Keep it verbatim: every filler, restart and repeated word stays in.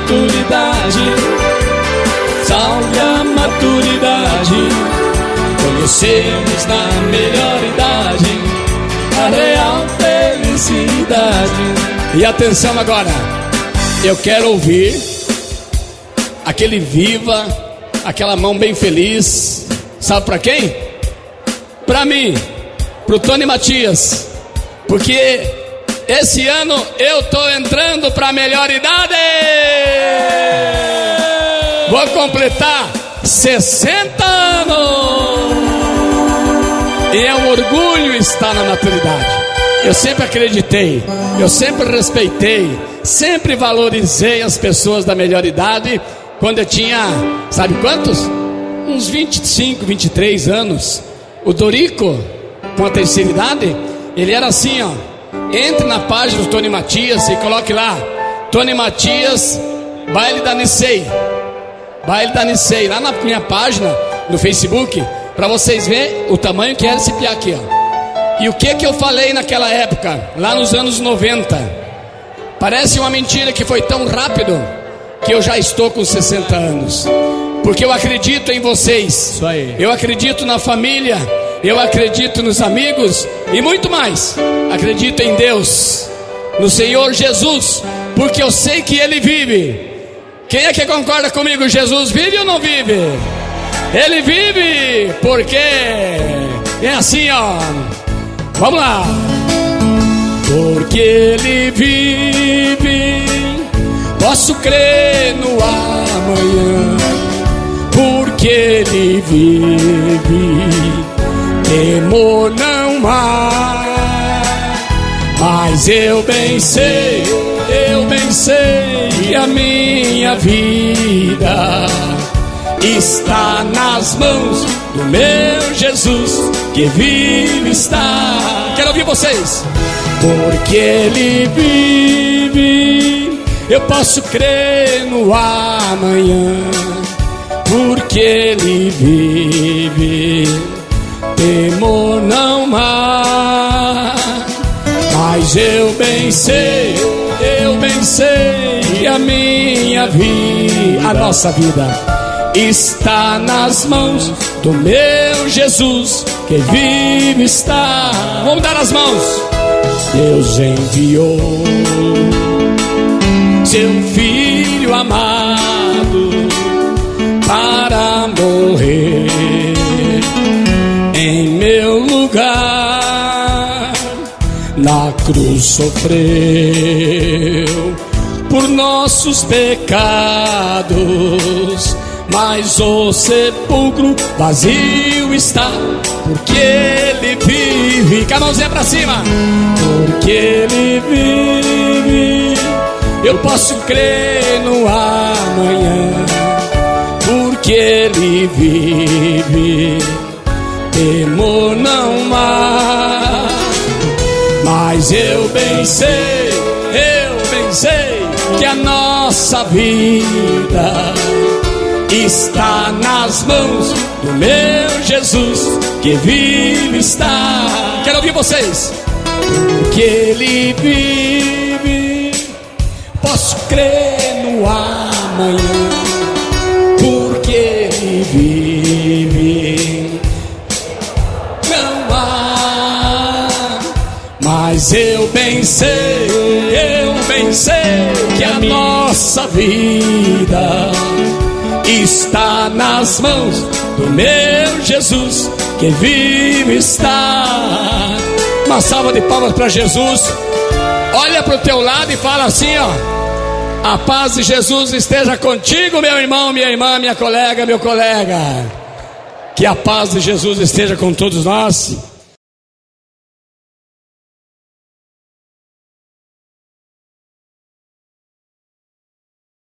maturidade, salve a maturidade. Conhecemos na melhor idade a real felicidade. E atenção agora, eu quero ouvir aquele viva, aquela mão bem feliz. Sabe pra quem? Pra mim, pro Tony Matias, porque esse ano eu tô entrando pra melhor idade. Vou completar sessenta anos. E é um orgulho estar na maturidade. Eu sempre acreditei, eu sempre respeitei, sempre valorizei as pessoas da melhor idade. Quando eu tinha, sabe quantos? Uns vinte e cinco, vinte e três anos. O Dorico, com a terceira idade, ele era assim, ó. Entre na página do Tony Matias e coloque lá Tony Matias, baile da Nicei. Baile da Nicei, lá na minha página no Facebook, para vocês verem o tamanho que era esse piá aqui, ó. E o que que eu falei naquela época, lá nos anos noventa? Parece uma mentira que foi tão rápido que eu já estou com sessenta anos. Porque eu acredito em vocês. Isso aí. Eu acredito na família, eu acredito nos amigos e muito mais. Acredito em Deus, no Senhor Jesus, porque eu sei que Ele vive. Quem é que concorda comigo? Jesus vive ou não vive? Ele vive, porque é assim, ó. Vamos lá. Porque Ele vive, posso crer no amanhã. Porque Ele vive, temor não há. Mas eu bem sei, eu bem sei que a minha vida está nas mãos do meu Jesus, que vive está. Quero ouvir vocês. Porque Ele vive, eu posso crer no amanhã. Porque Ele vive, temor não há. Mas eu bem sei, eu bem sei que a minha vida, a nossa vida, está nas mãos do meu Jesus, que vive está. Vamos dar as mãos. Deus enviou seu Filho amado para morrer em meu lugar. Na cruz sofreu por nossos pecados, mas o sepulcro vazio está, porque Ele vive. Com a mãozinha pra cima. Porque Ele vive, eu posso crer no amanhã. Porque Ele vive, temor não há. Mas eu bem sei, eu bem sei que a nossa vida está nas mãos do meu Jesus, que vive está. Quero ouvir vocês. Porque Ele vive, posso crer no amanhã. Porque Ele vive, não há. Mas eu bem sei, eu bem sei que a nossa vida está nas mãos do meu Jesus, que vive está. Uma salva de palmas para Jesus. Olha para o teu lado e fala assim, ó: a paz de Jesus esteja contigo, meu irmão, minha irmã, minha colega, meu colega. Que a paz de Jesus esteja com todos nós.